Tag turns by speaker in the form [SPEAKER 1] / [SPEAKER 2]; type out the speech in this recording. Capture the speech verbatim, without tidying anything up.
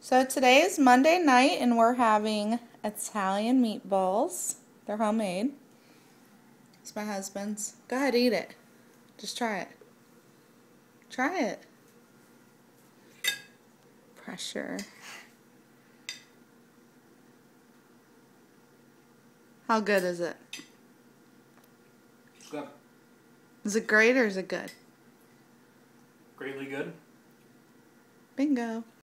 [SPEAKER 1] So today is Monday night and we're having Italian meatballs. They're homemade. It's my husband's. Go ahead, eat it. Just try it. Try it. Pressure. How good is it?
[SPEAKER 2] Good.
[SPEAKER 1] Is it great or is it good?
[SPEAKER 2] Greatly good.
[SPEAKER 1] Bingo.